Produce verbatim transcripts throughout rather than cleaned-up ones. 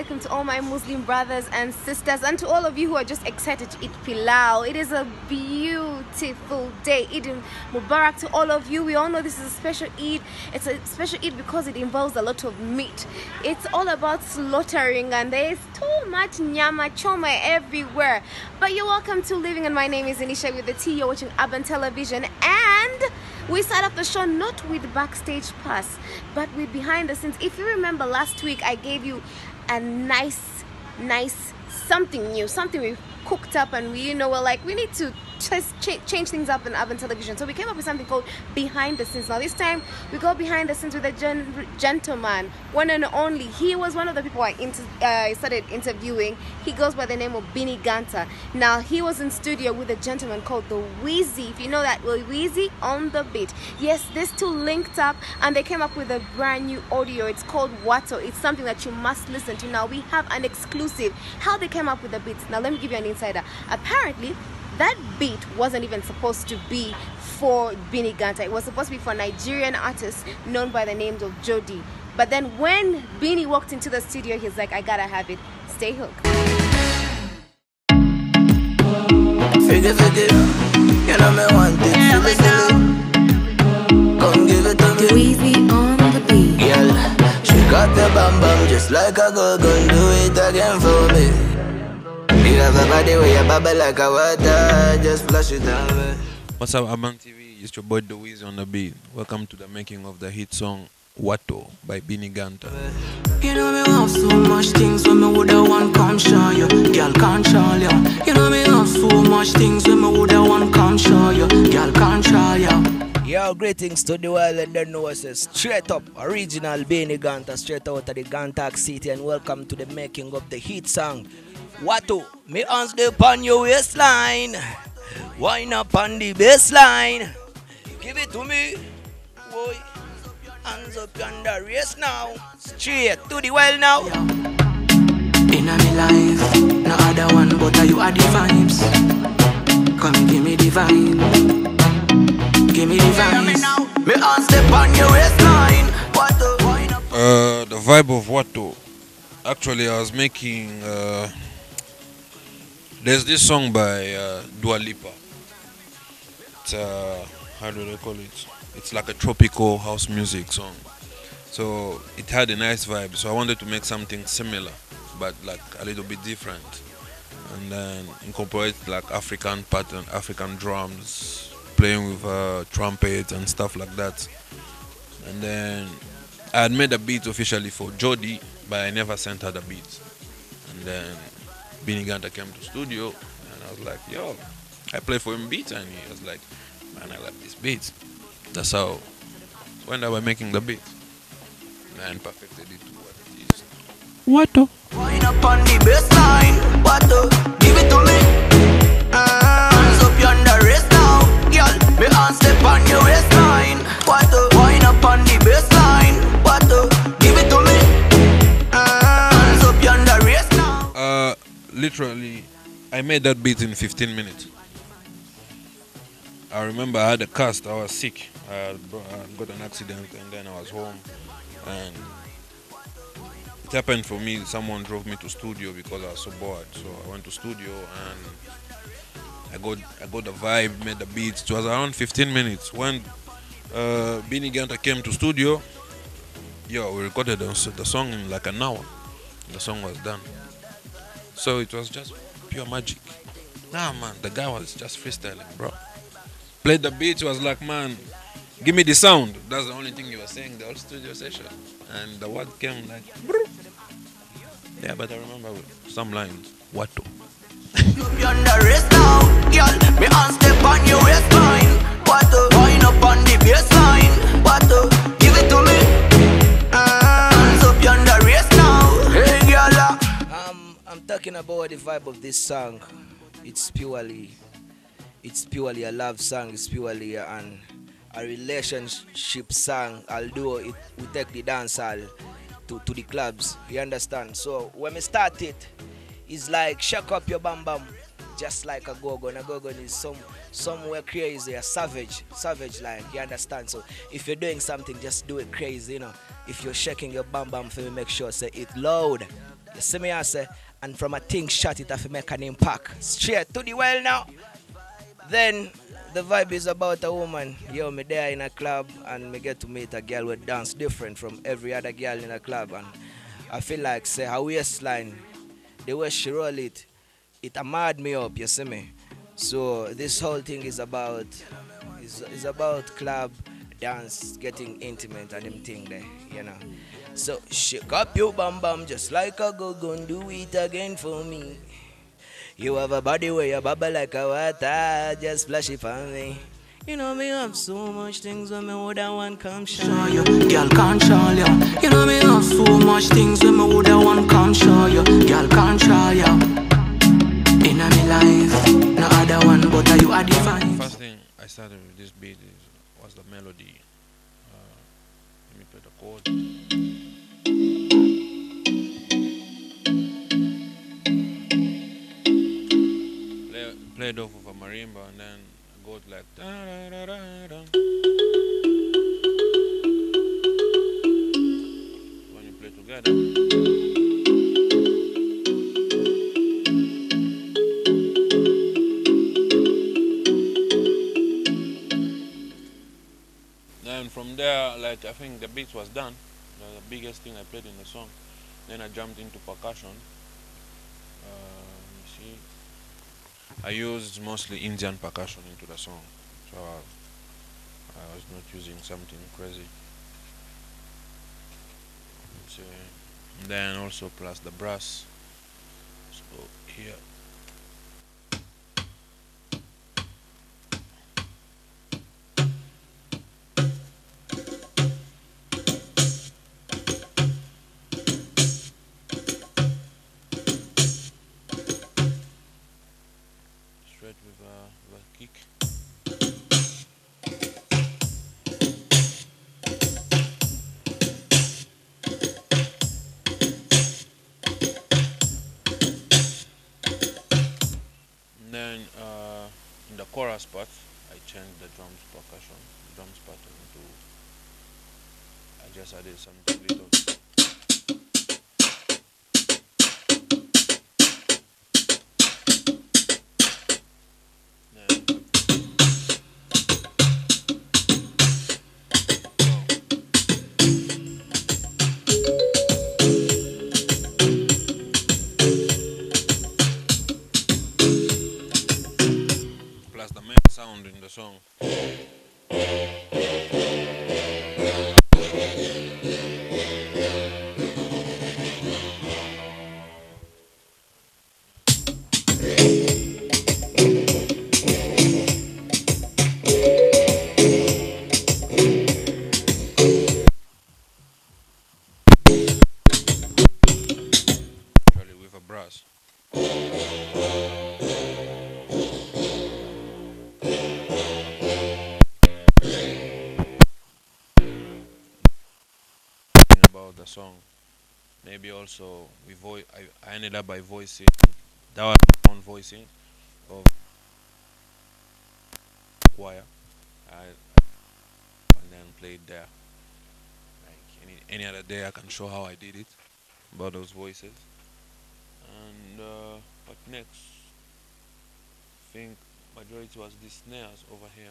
welcome to all my Muslim brothers and sisters, and to all of you who are just excited to eat pilau. It is a beautiful day. Eid Mubarak to all of you. We all know this is a special Eid. It's a special Eid because it involves a lot of meat. It's all about slaughtering, and there is too much nyama choma everywhere. But you're welcome to Living, and my name is Anisha with the T. You're watching Urban Television, and we start off the show not with backstage pass, but with behind the scenes. If you remember last week, I gave you a nice, nice something new, something we cooked up, and we, you know, we're like, we need to just ch- change things up in Urban Television. So we came up with something called Behind the Scenes. Now this time we go behind the scenes with a gen- gentleman, one and only. He was one of the people I inter- uh, started interviewing. He goes by the name of Benny Ganta. Now he was in studio with a gentleman called the Wheezy. If you know that, well, Wheezy on the beat. Yes, these two linked up and they came up with a brand new audio. It's called Wato. It's something that you must listen to. Now we have an exclusive. How they came up with the beats. Now let me give you an insider. Apparently, that beat wasn't even supposed to be for Benny Ganta. It was supposed to be for a Nigerian artist known by the name of Jody. But then when Benny walked into the studio, he's like, I gotta have it. Stay hooked. Figure, figure, you know me want it. Yeah, right now. Come give it to me. Weezy on the beat. Girl, she got the bam bam just like a go gun. Do it again for me. You have a body where you bubble like a water. Just flush it away. What's up, Urban T V? It's your boy The Weezy on the beat. Welcome to the making of the hit song Wato by Benny Ganta. You know me have so much things when me woulda want come show you. Girl control you. You know me have so much things when me woulda want come show you. Girl control you. Yo, greetings to the world and then know us straight up original Benny Ganta, straight out of the Gantak City, and welcome to the making of the hit song Wato. Me hands upon your waistline, wind up on the baseline. Give it to me, boy. Hands up on the race now, straight to the well now. In a me life, no other one but you are the vibes. Come give me the vibe. Give me the vibes. Me hands step on your waistline. Wato. Uh, the vibe of Wato. Actually, I was making. Uh, there's this song by uh, Dua Lipa. It's uh, how do they call it? It's like a tropical house music song. So it had a nice vibe. So I wanted to make something similar, but like a little bit different, and then incorporate like African pattern, African drums, playing with uh, trumpet and stuff like that. And then I had made a beat officially for Jody, but I never sent her the beat. And then Benny Ganta came to studio, and I was like, yo, I play for him beat, and he was like, man, I love this beat. That's how we ended up making the beat and perfected it to what it is. Wato. Wind up on the baseline. Wato, give it to me. Uh, hands up on the wrist now, girl. Me hands step on your waistline. Wato, wind up on the baseline. Wato, give it to me. Uh, hands up on the wrist now. Uh, literally, I made that beat in fifteen minutes. I remember I had a cast. I was sick. I had got an accident, and then I was home, and it happened for me. Someone drove me to studio because I was so bored. So I went to studio and I got I got the vibe, made the beats. It was around fifteen minutes when uh, Benny Ganta came to studio. Yo, we recorded the, the song in like an hour. The song was done. So it was just pure magic. Nah, man, the guy was just freestyling, bro. Played the beat, was like, man, give me the sound. That's the only thing you were saying the whole studio session. And the word came like, brr. Yeah, but I remember some lines. Wato. You on the wrist now, girl. Me hands step on your waistline. Wato, wind up on the baseline. Wato, give it to me. Uh, hands up on the wrist now, hey girl. Um, I'm talking about the vibe of this song. It's purely, it's purely a love song. It's purely an a relationship song. Although it we take the dance hall to to the clubs. You understand? So when we start it, it's like shake up your bam bam, just like a go-gun. A go-gun is some somewhere crazy, a savage, savage like. You understand? So if you're doing something, just do it crazy, you know. If you're shaking your bam bam, for me, make sure say it loud. You see me, I say, and from a thing shot it have to make an impact. Straight to the well now. Then the vibe is about a woman. Yo, me there in a club and me get to meet a girl with dance different from every other girl in a club, and I feel like say her waistline, the way she roll it, it a mad me up, you see me. So this whole thing is about is, is about club dance, getting intimate and them thing there, you know. So shake up your bum bum just like a go gun, do it again for me. You have a body where you bubble like a water, just splash it for me. You know me have so much things when me woulda want come show you. Girl control you. You know me have so much things when me woulda want come show you. Girl control you. Inna me life, no other one but you are divine. First thing I started with this beat is, was the melody. Uh, let me play the chord. Play, played off of a marimba and then go like da da da da da. When you play together. Then from there, like I think the beat was done. The biggest thing I played in the song. Then I jumped into percussion. Uh, you see, I used mostly Indian percussion into the song, so I, I was not using something crazy. So, then also plus the brass. So here. With a, with a kick. And then uh, in the chorus part, I changed the drums percussion, the drums pattern into. I just added something little. Sound in the song. Actually with a brass. About the song, maybe also we voice. I, I ended up by voicing. That was my own voicing of choir. I and then played there. Like any any other day, I can show how I did it about those voices. And uh, what next? I think majority was the snares over here.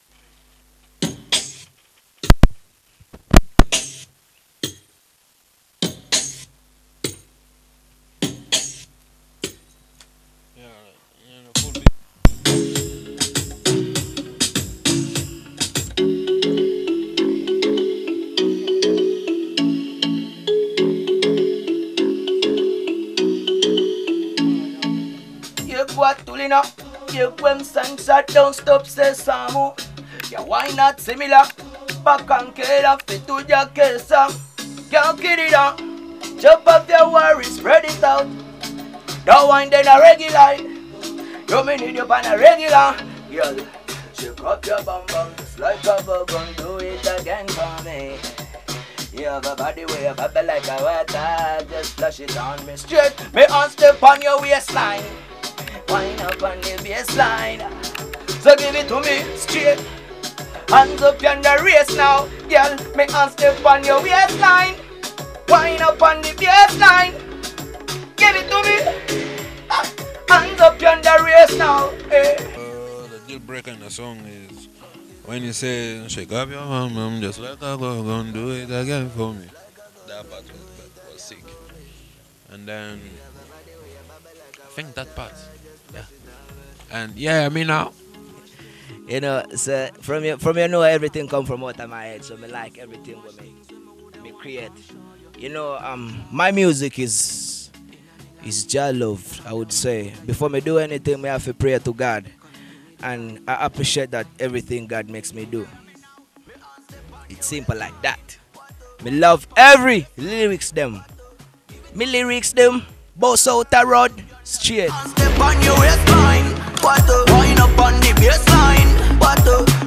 Tulina, you when sunset don't stop say samu. Ya why not similar? Back and killer fit to your kesa. Can't kid it out. Jump up your worries, spread it out. Don't wind in a regular. You may need you on a regular. Girl, shake up your bum bum just like a bubble. Do it again for me. You have a body where you bubble like a water. Just flush it on me straight. Me on step on your waistline. Wind up on the baseline. So give it to me straight. Hands up on the race now. Girl, me on step on your waistline. Wind up on the baseline. Give it to me. Hands up on the race now. Eh. Uh, the deal breaker in the song is when you say, shake up your mom, mom, just like I go, go and do it again for me. That part was, was sick. And then, I think that part, yeah. And yeah, I mean now. You know, so from you, from you know everything come from out of my head, so me like everything what me, me create. You know, um, my music is is Jah love, I would say. Before me do anything, me have to pray to God, and I appreciate that everything God makes me do. It's simple like that. Me love every lyrics them. Me lyrics them, boss out the road, straight. Step on your waistline, what the wind up on the baseline, what the